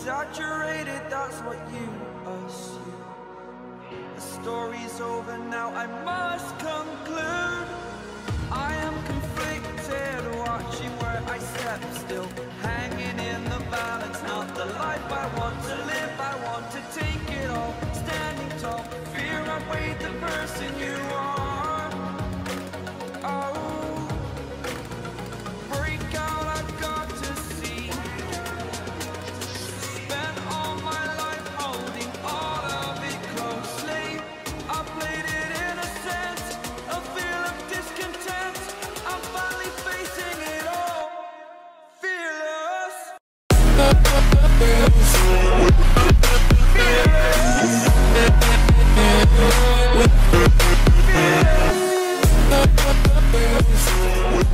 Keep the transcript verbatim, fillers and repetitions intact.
exaggerated, that's what you assume. The story's over now, I must conclude. I am conflicted, watching where I step still, hanging in the balance, not the life I want to live. I want to take it all, standing tall, fear I weighed the person you are. Oh, break out, I've got to see. Spent all my life holding all of it closely. I played it innocent, a feel of discontent. I'm finally facing it all, fearless. Fearless. Fearless.